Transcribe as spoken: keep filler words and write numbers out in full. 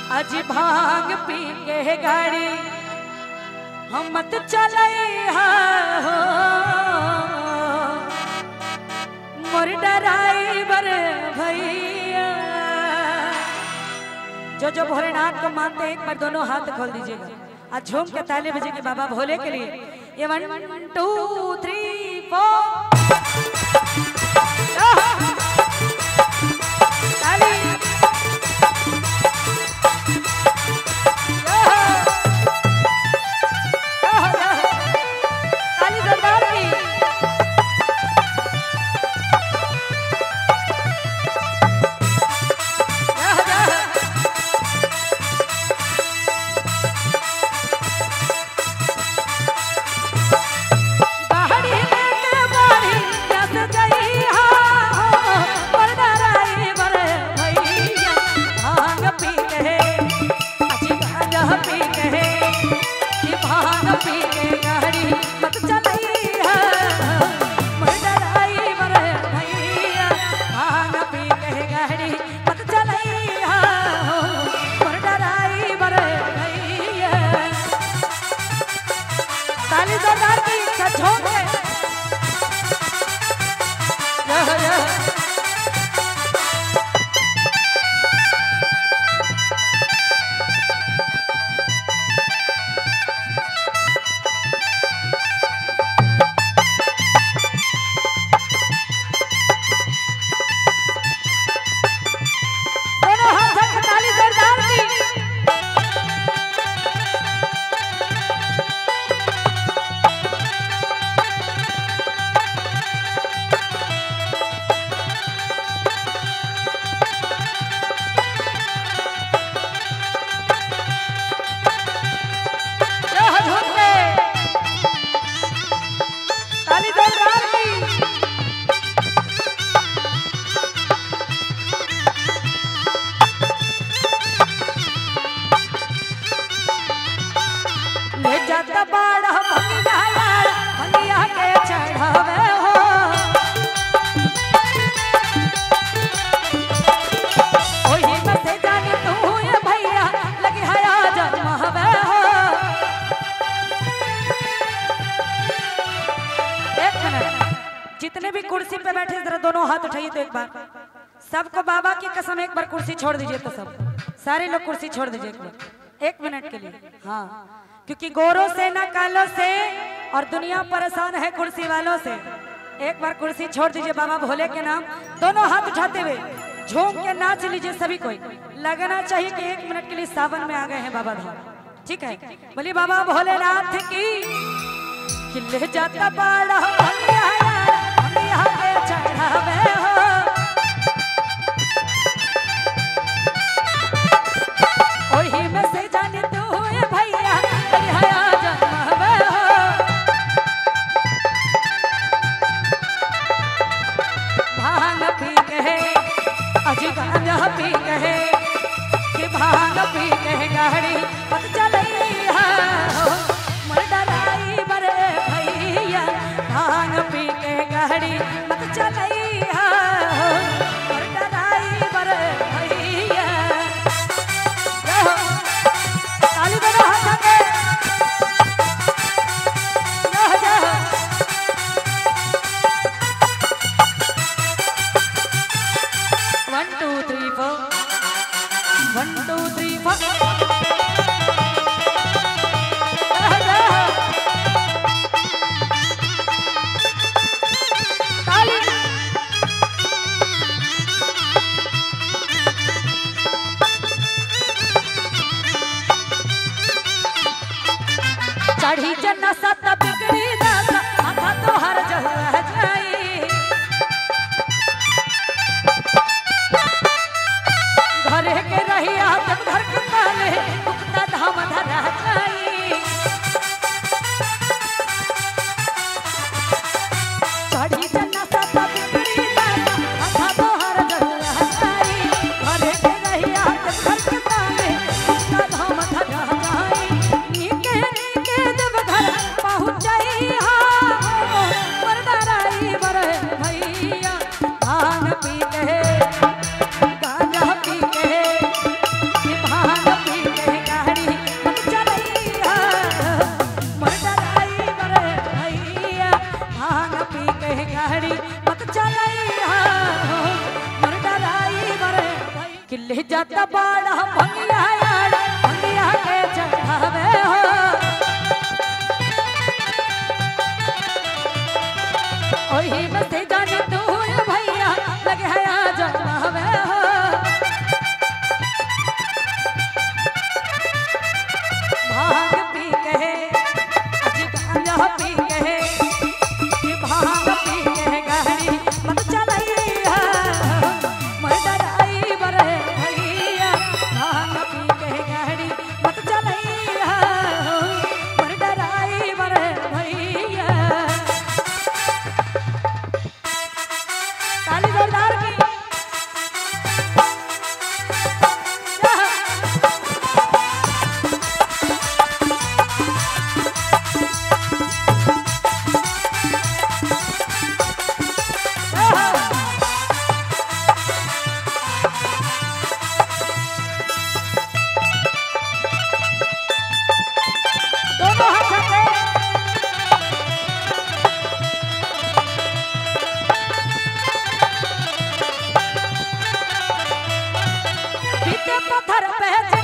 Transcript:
अज भांग पी के गाड़ी हम मत चलई हो मोर ड्राइवर भैया। जो जो भोलेनाथ को मानते हैं एक बार दोनों हाथ खोल दीजिएगा और झूम के ताली बजेंगे बाबा भोले के लिए। ये वन टू थ्री फोर जितने भी कुर्सी पे बैठे जरा दोनों हाथ उठाइए तो एक बार सबको बाबा की कसम एक बार कुर्सी छोड़ दीजिए। तो सब सारे लोग कुर्सी छोड़ दीजिए एक बार एक मिनट के लिए। हाँ क्योंकि गोरों से ना कालों से और दुनिया परेशान है कुर्सी वालों से। एक बार कुर्सी छोड़ दीजिए बाबा भोले के नाम। दोनों हाथ उठाते हुए झूम के नाच लीजिए। सभी कोई लगना चाहिए कि एक मिनट के लिए सावन में आ गए हैं बाबा धाम। ठीक है बोलिए बाबा भोलेनाथ की। खिले जाता बड़ा चढ़ावे हो ओही में से जाने तू भैया हया जमावे हो। भांग पी कहे अजी गांजा पी कहे कि भांग पी कहे गाड़ी मत चलई हो मोर ड्राइवर भैया। भांग पी के गाड़ी मत चलई हो मोर ड्राइवर भैया। ताली बजा हाथ के one two three four one two three four. चढ़ी जना सत बिगड़ी दासा आधा तो हर जहुआ जाई। घरे के रहिया जब घर के ताले उगता धाम धरा जाई। चढ़ी जना सत बिगड़ी दासा आधा तो हर जहुआ जाई। घरे के रहिया जब घर के ताले उगता धाम धरा जाई। नीके नीके जब घर पहुँच जत बड़ा भंगिया यार भंगिया के चढ़ावे हो ओही में से जानी तू भैया लगे है जमावे हो भांग पी के अजी गांजा पी के भांग पी के गाड़ी मत चलाई मैं डराई बरे भैया भांग पी के गाड़ी मत चलाई मैं डराई बरे भैया ताली जोरदार की दोनों हाथ से पत्थर पे